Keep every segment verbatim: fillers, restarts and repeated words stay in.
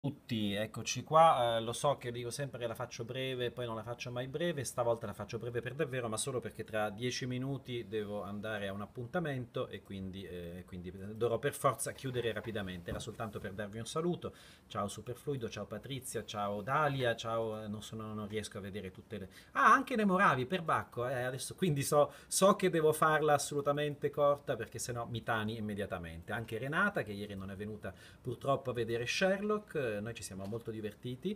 Tutti, eccoci qua. Eh, lo so che dico sempre che la faccio breve, poi non la faccio mai breve, stavolta la faccio breve per davvero, ma solo perché tra dieci minuti devo andare a un appuntamento e quindi, eh, quindi dovrò per forza chiudere rapidamente. Era soltanto per darvi un saluto. Ciao Superfluido, ciao Patrizia, ciao Dalia, ciao, eh, non, sono- non riesco a vedere tutte le... Ah, anche le Moravi, per Bacco, eh, adesso quindi so, so che devo farla assolutamente corta perché sennò mi tani immediatamente. Anche Renata, che ieri non è venuta purtroppo a vedere Sherlock, eh, noi ci siamo molto divertiti.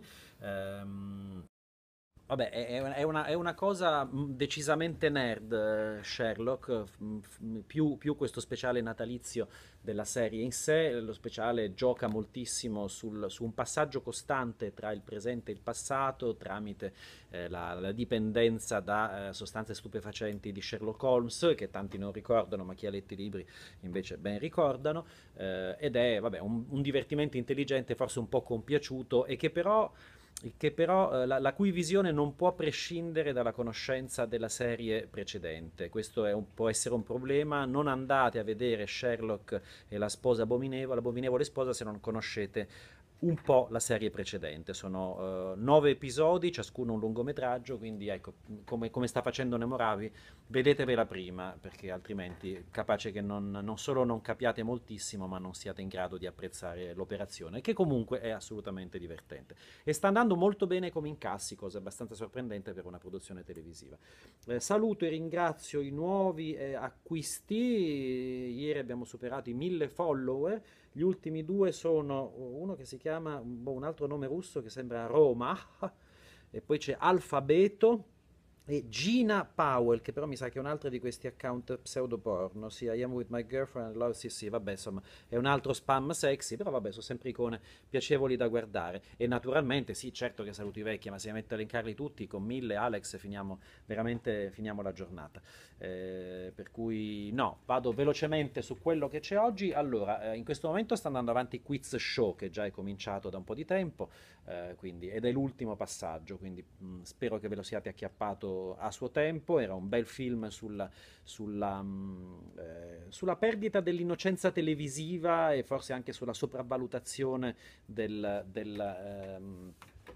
Ehm, Vabbè, è, è una, è una- è una cosa mh, decisamente nerd, eh, Sherlock, f- m- f- m- più, più questo speciale natalizio della serie in sé. Lo speciale gioca moltissimo sul- su un passaggio costante tra il presente e il passato tramite eh, la, la dipendenza da eh, sostanze stupefacenti di Sherlock Holmes, che tanti non ricordano, ma chi ha letto i libri invece ben ricordano, eh, ed è vabbè, un, un divertimento intelligente, forse un po' compiaciuto, e che però che però, eh, la, la cui visione non può prescindere dalla conoscenza della serie precedente. Questo è un- può essere un problema. Non andate a vedere Sherlock e la sposa abominevole, l'abominevole sposa, se non conoscete un po' la serie precedente. Sono eh, nove episodi, ciascuno un lungometraggio, quindi ecco, come, come sta facendo Nemoravi, vedetevela prima, perché altrimenti capace che non, non solo non capiate moltissimo, ma non siate in grado di apprezzare l'operazione, che comunque è assolutamente divertente. E sta andando molto bene come incassi, cosa abbastanza sorprendente per una produzione televisiva. Eh, saluto e ringrazio i nuovi eh, acquisti. Ieri abbiamo superato i mille follower. Gli ultimi due sono uno che si chiama, boh, un altro nome russo che sembra Roma, e poi c'è Alfabeto e Gina Powell, che però mi sa che è un altro di questi account pseudoporno. Sì, I am with my girlfriend, love, sì, sì, vabbè, insomma, è un altro spam sexy, però vabbè, sono sempre icone piacevoli da guardare. E naturalmente, sì, certo che saluto i vecchi, ma se mi metto a elencarli tutti, con mille Alex finiamo veramente finiamo la giornata. Eh, per cui no, vado velocemente su quello che c'è oggi. Allora, eh, in questo momento sta andando avanti Quiz Show, che già è cominciato da un po' di tempo, eh, quindi, ed è l'ultimo passaggio, quindi mh, spero che ve lo siate acchiappato a suo tempo. Era un bel film sulla, sulla, mh, eh, sulla perdita dell'innocenza televisiva e forse anche sulla sopravvalutazione del, del, ehm,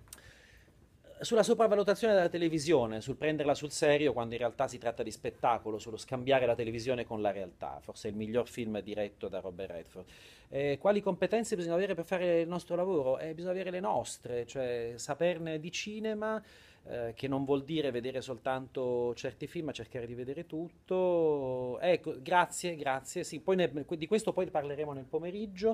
sulla sopravvalutazione della televisione, sul prenderla sul serio quando in realtà si tratta di spettacolo, sullo scambiare la televisione con la realtà. Forse è il miglior film diretto da Robert Redford. Eh, quali competenze bisogna avere per fare il nostro lavoro? Eh, bisogna avere le nostre, cioè saperne di cinema, eh, che non vuol dire vedere soltanto certi film, ma cercare di vedere tutto. Ecco, grazie, grazie. Sì, poi ne- di questo poi parleremo nel pomeriggio.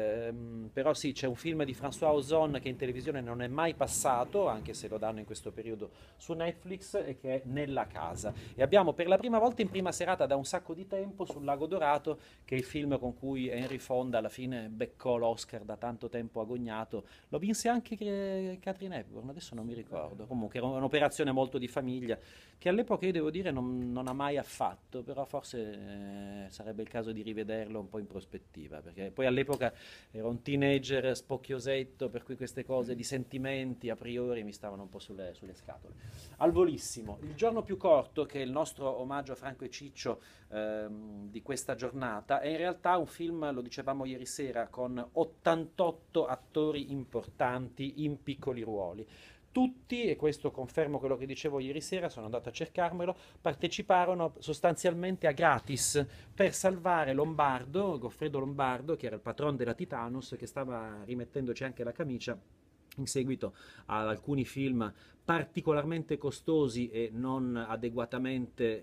Ehm, però sì, c'è un film di François Ozon che in televisione non è mai passato, anche se lo danno in questo periodo su Netflix, e che è Nella casa. E abbiamo per la prima volta in prima serata da un sacco di tempo sul Lago Dorato, che è il film con cui Henry Fonda alla fine beccò l'Oscar da tanto tempo agognato. Lo vinse anche che- Catherine Hepburn, adesso non mi ricordo. Comunque era un'operazione molto di famiglia, che all'epoca io devo dire non, non ha mai affatto, però forse eh, sarebbe il caso di rivederlo un po' in prospettiva, perché poi all'epoca ero un teenager spocchiosetto, per cui queste cose di sentimenti a priori mi stavano un po' sulle, sulle scatole. Al volissimo, il giorno più corto, che è il nostro omaggio a Franco e Ciccio ehm, di questa giornata, è in realtà un film, lo dicevamo ieri sera, con ottantotto attori importanti in piccoli ruoli. Tutti, e questo confermo quello che dicevo ieri sera, sono andato a cercarmelo, parteciparono sostanzialmente a gratis per salvare Lombardo, Goffredo Lombardo, che era il patron della Titanus, che stava rimettendoci anche la camicia in seguito ad alcuni film particolarmente costosi e non adeguatamente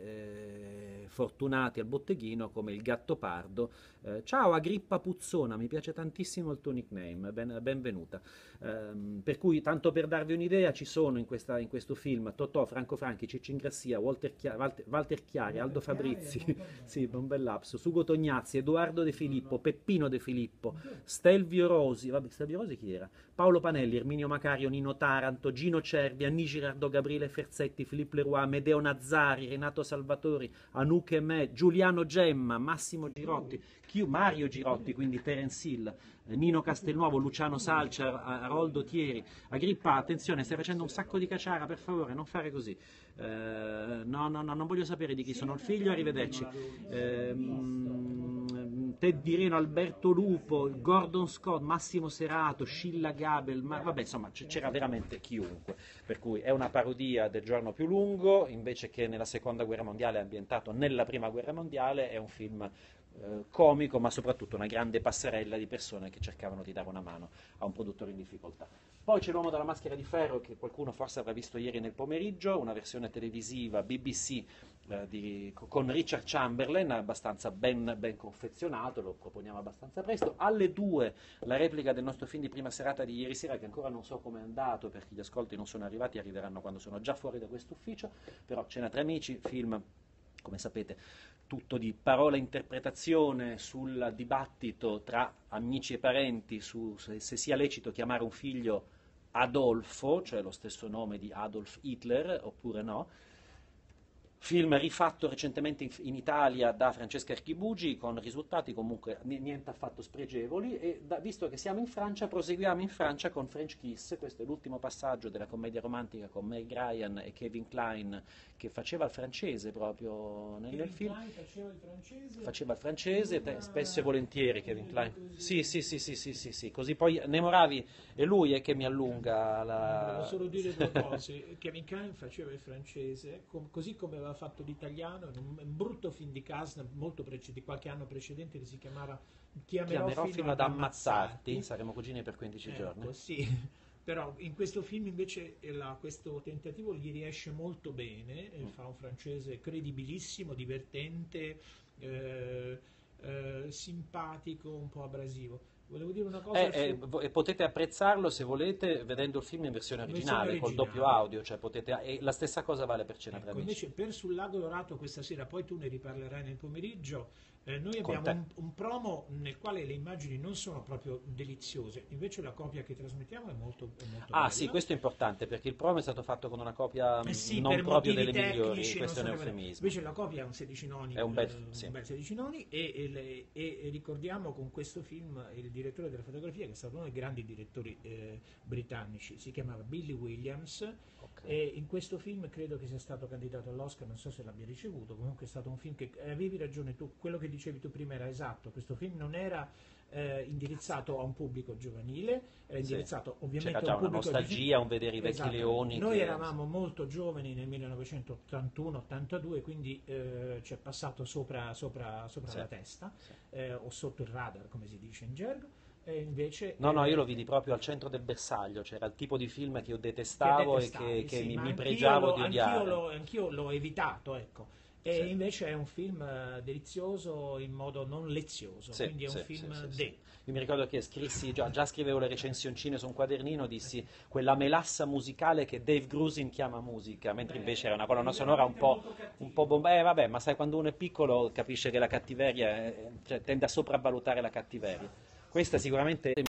eh, fortunati al botteghino, come Il Gattopardo. Eh, ciao Agrippa Puzzona, mi piace tantissimo il tuo nickname, ben, benvenuta. Ehm, per cui, tanto per darvi un'idea, ci sono in, questa, in questo film Totò, Franco Franchi, Ciccio Ingrassia, Walter, Chia- Walter, Walter Chiari, Aldo Fabrizi, sì, un bel lapso, Sugo Tognazzi, Edoardo De Filippo, Peppino De Filippo, Stelvio Rosi, vabbè, Stelvio Rosi chi era? Paolo Panelli, Erminio Macario, Nino Taranto, Gino Cervi, Anni Girardot, Gabriele Ferzetti, Filippo Leroy, Amedeo Nazzari, Renato Salvatori, Anouk e me, Giuliano Gemma, Massimo Girotti, Chiu- Mario Girotti, quindi Terence Hill, eh, Nino Castelnuovo, Luciano Salcia, Aroldo Thieri. Agrippa, attenzione, stai facendo un sacco di caciara, per favore, non fare così. Eh, no, no, no, non voglio sapere di chi sono il figlio, arrivederci. Ehm, Teddy Reno, Alberto Lupo, Gordon Scott, Massimo Serato, Scilla Gabel, ma vabbè, insomma c- c'era veramente chiunque, per cui è una parodia del Giorno più lungo, invece che nella seconda guerra mondiale è ambientato nella prima guerra mondiale, è un film eh, comico, ma soprattutto una grande passerella di persone che cercavano di dare una mano a un produttore in difficoltà. Poi c'è L'uomo dalla maschera di ferro, che qualcuno forse avrà visto ieri nel pomeriggio, una versione televisiva B B C eh, di- con Richard Chamberlain, abbastanza ben, ben confezionato, lo proponiamo abbastanza presto. Alle due la replica del nostro film di prima serata di ieri sera, che ancora non so come è andato, perché gli ascolti non sono arrivati, arriveranno quando sono già fuori da questo ufficio, però Cena tra amici, film, come sapete, tutto di parola e interpretazione sul dibattito tra amici e parenti su se, se sia lecito chiamare un figlio Adolfo, cioè lo stesso nome di Adolf Hitler, oppure no. Film rifatto recentemente in, in Italia da Francesca Archibugi, con risultati comunque ni- niente affatto spregevoli, e da- visto che siamo in Francia, proseguiamo in Francia con French Kiss. Questo è l'ultimo passaggio della commedia romantica con Meg Ryan e Kevin Kline, che faceva il francese proprio nel, nel Kevin film. Kline faceva il francese. Faceva il francese, te- Una- spesso e volentieri Kevin Kline. così. Sì, sì, sì, sì, sì, sì, sì. Così poi Nemoravi è lui è che mi allunga Volevo la... solo dire due cose. Kevin Kline faceva il francese, com- così come aveva fatto l'italiano in un, un brutto film di Kasdan molto prece- di qualche anno precedente, che si chiamava Ti amerò, Chiamerò fino, fino ad ammazzarti, saremo cugini per quindici Ecco, giorni. sì. Però in questo film invece eh, la- questo tentativo gli riesce molto bene, eh, Mm. fa un francese credibilissimo, divertente, eh, eh, simpatico, un po' abrasivo. Volevo dire una cosa Eh, su- eh, vo- e potete apprezzarlo se volete vedendo il film in versione In originale, versione col doppio originale. audio, cioè potete, e la stessa cosa vale per Cena tra Ecco, amici. invece per Sul Lago Dorato questa sera, poi tu ne riparlerai nel pomeriggio, eh, noi Con abbiamo te. un, un promo nel quale le immagini non sono proprio deliziose, invece la copia che trasmettiamo è molto, è molto Ah bella. sì, questo è importante perché il promo è stato fatto con una copia Eh mh, sì, non per proprio motivi delle migliori, tecnici, questo è non un so come- eufemismo. Invece la copia è un sedici noni, È un bel- eh, sì. un bel sedici noni e, e le- e- e ricordiamo con questo film il direttore della fotografia, che è stato uno dei grandi direttori eh, britannici, si chiamava Billy Williams, Ok. e in questo film credo che sia stato candidato all'Oscar, non so se l'abbia ricevuto, comunque è stato un film che, eh, avevi ragione tu, quello che dicevi tu prima era esatto, questo film non era eh, indirizzato a un pubblico giovanile, era Sì. indirizzato ovviamente C'era a già un una pubblico nostalgia, un vedere i vecchi Esatto. leoni. Noi che- eravamo molto giovani nel millenovecentottantuno ottantadue, quindi eh, ci è passato sopra, sopra, sopra Sì. la testa, Sì. eh, o sotto il radar, come si dice in gergo, e invece... No, no, eh, io lo vidi proprio al centro del bersaglio, c'era il tipo di film che io che detestavo e detestavi, che, che sì, mi, ma mi anch'io pregiavo lo- di anch'io odiare. l'ho, anch'io l'ho evitato, ecco. E Sì. invece è un film eh, delizioso in modo non lezioso, Sì, quindi è un sì, film sì, sì, de. sì. Io mi ricordo che scrissi, già, già scrivevo le recensioncine su un quadernino, dissi quella melassa musicale che Dave Grusin chiama musica, mentre invece era una colonna sonora un po', un po' bomba. Eh vabbè, ma sai, quando uno è piccolo capisce che la cattiveria, è- cioè, tende a sopravvalutare la cattiveria. Questa sicuramente